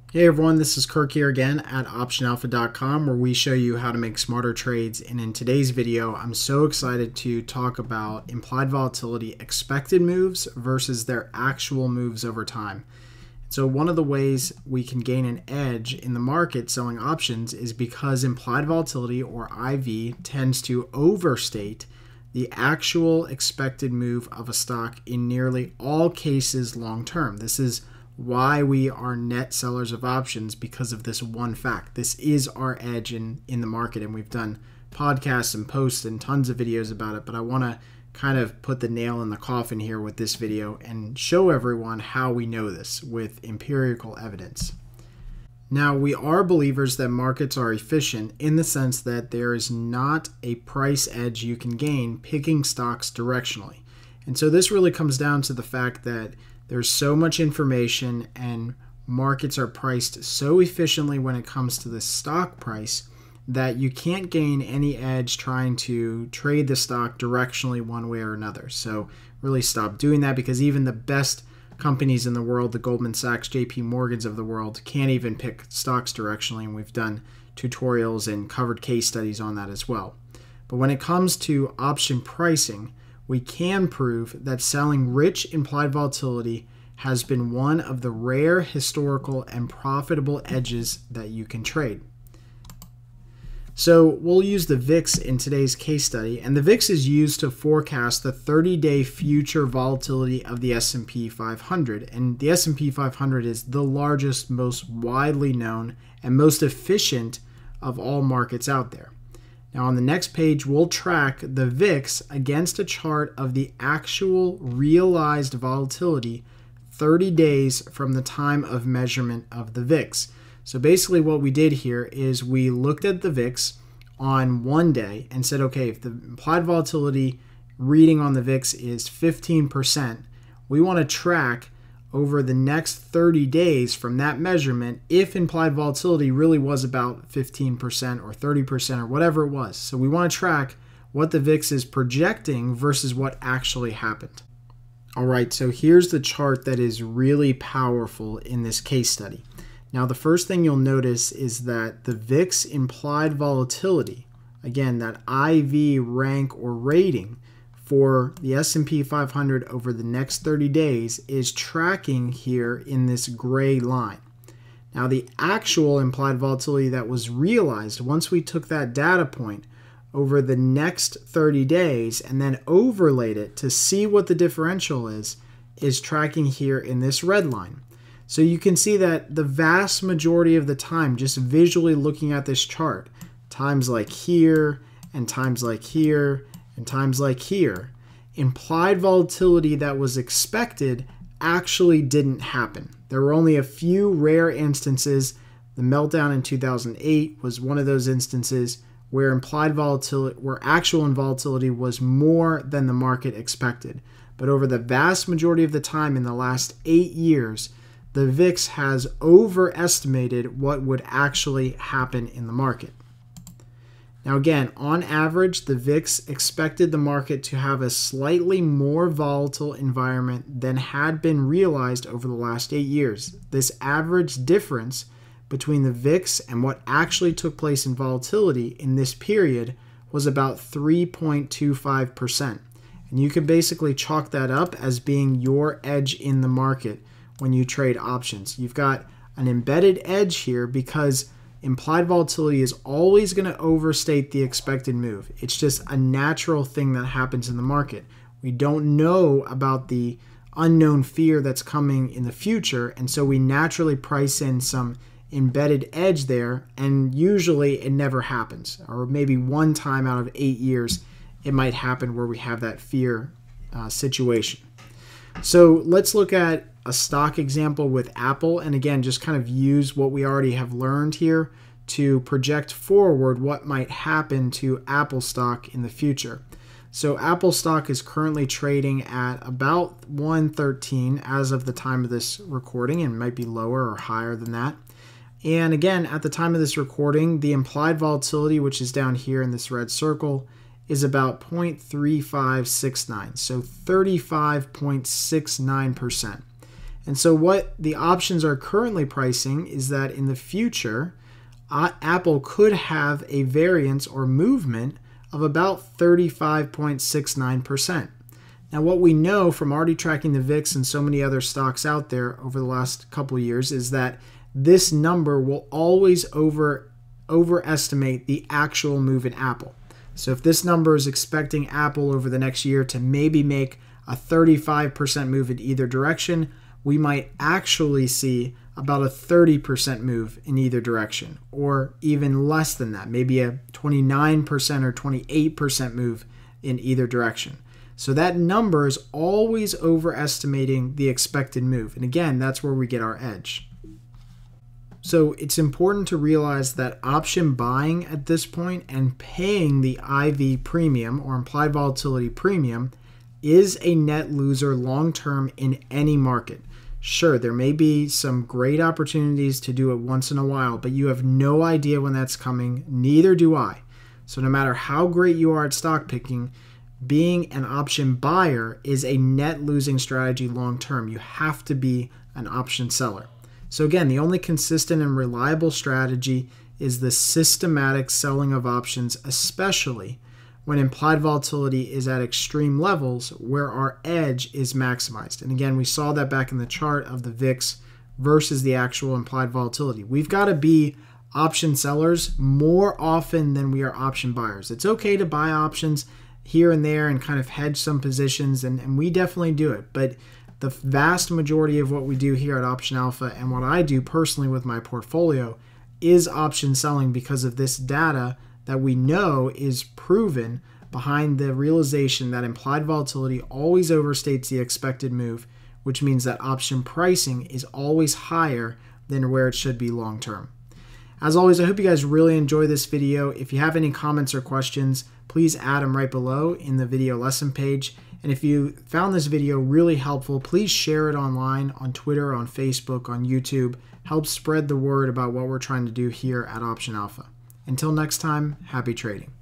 Hey everyone, this is Kirk here again at optionalpha.com, where we show you how to make smarter trades. And in today's video, I'm so excited to talk about implied volatility expected moves versus their actual moves over time. So one of the ways we can gain an edge in the market selling options is because implied volatility, or IV, tends to overstate the actual expected move of a stock in nearly all cases long term. This is why we are net sellers of options, because of this one fact. This is our edge in the market, and we've done podcasts and posts and tons of videos about it, but I want to kind of put the nail in the coffin here with this video and show everyone how we know this with empirical evidence. Now, we are believers that markets are efficient in the sense that there is not a price edge you can gain picking stocks directionally. And so this really comes down to the fact that there's so much information and markets are priced so efficiently when it comes to the stock price that you can't gain any edge trying to trade the stock directionally one way or another. So really stop doing that, because even the best companies in the world, the Goldman Sachs, JP Morgans of the world, can't even pick stocks directionally, and we've done tutorials and covered case studies on that as well. But when it comes to option pricing, we can prove that selling rich implied volatility has been one of the rare historical and profitable edges that you can trade. So we'll use the VIX in today's case study, and the VIX is used to forecast the 30-day future volatility of the S&P 500, and the S&P 500 is the largest, most widely known, and most efficient of all markets out there. Now on the next page, we'll track the VIX against a chart of the actual realized volatility 30 days from the time of measurement of the VIX. So basically what we did here is we looked at the VIX on one day and said, okay, if the implied volatility reading on the VIX is 15%, we want to track over the next 30 days from that measurement if implied volatility really was about 15% or 30% or whatever it was. So we want to track what the VIX is projecting versus what actually happened. All right, so here's the chart that is really powerful in this case study. Now, the first thing you'll notice is that the VIX implied volatility, again, that IV rank or rating for the S&P 500 over the next 30 days is tracking here in this gray line. Now, the actual implied volatility that was realized once we took that data point over the next 30 days and then overlaid it to see what the differential is tracking here in this red line. So you can see that the vast majority of the time, just visually looking at this chart, times like here and times like here and times like here, implied volatility that was expected actually didn't happen. There were only a few rare instances. The meltdown in 2008 was one of those instances where implied volatility, where actual volatility was more than the market expected. But over the vast majority of the time in the last 8 years, the VIX has overestimated what would actually happen in the market. Now again, on average, the VIX expected the market to have a slightly more volatile environment than had been realized over the last 8 years. This average difference between the VIX and what actually took place in volatility in this period was about 3.25%. And you could basically chalk that up as being your edge in the market when you trade options. You've got an embedded edge here because implied volatility is always going to overstate the expected move. It's just a natural thing that happens in the market. We don't know about the unknown fear that's coming in the future, and so we naturally price in some embedded edge there, and usually it never happens. Or maybe one time out of 8 years it might happen where we have that fear situation. So let's look at a stock example with Apple, and again, just kind of use what we already have learned here to project forward what might happen to Apple stock in the future. So Apple stock is currently trading at about 113 as of the time of this recording, and might be lower or higher than that. And again, at the time of this recording, the implied volatility, which is down here in this red circle, is about 0.3569, so 35.69%. And so what the options are currently pricing is that in the future, Apple could have a variance or movement of about 35.69%. Now, what we know from already tracking the VIX and so many other stocks out there over the last couple of years is that this number will always overestimate the actual move in Apple. So if this number is expecting Apple over the next year to maybe make a 35% move in either direction, we might actually see about a 30% move in either direction, or even less than that, maybe a 29% or 28% move in either direction. So that number is always overestimating the expected move. And again, that's where we get our edge. So it's important to realize that option buying at this point and paying the IV premium or implied volatility premium is a net loser long-term in any market. Sure, there may be some great opportunities to do it once in a while, but you have no idea when that's coming, neither do I. So no matter how great you are at stock picking, being an option buyer is a net losing strategy long term. You have to be an option seller. So again, the only consistent and reliable strategy is the systematic selling of options, especially when implied volatility is at extreme levels where our edge is maximized. And again, we saw that back in the chart of the VIX versus the actual implied volatility. We've got to be option sellers more often than we are option buyers. It's okay to buy options here and there and kind of hedge some positions, and we definitely do it. But the vast majority of what we do here at Option Alpha and what I do personally with my portfolio is option selling because of this data that we know is proven behind the realization that implied volatility always overstates the expected move, which means that option pricing is always higher than where it should be long term. As always, I hope you guys really enjoy this video. If you have any comments or questions, please add them right below in the video lesson page. And if you found this video really helpful, please share it online, on Twitter, on Facebook, on YouTube. Help spread the word about what we're trying to do here at Option Alpha. Until next time, happy trading.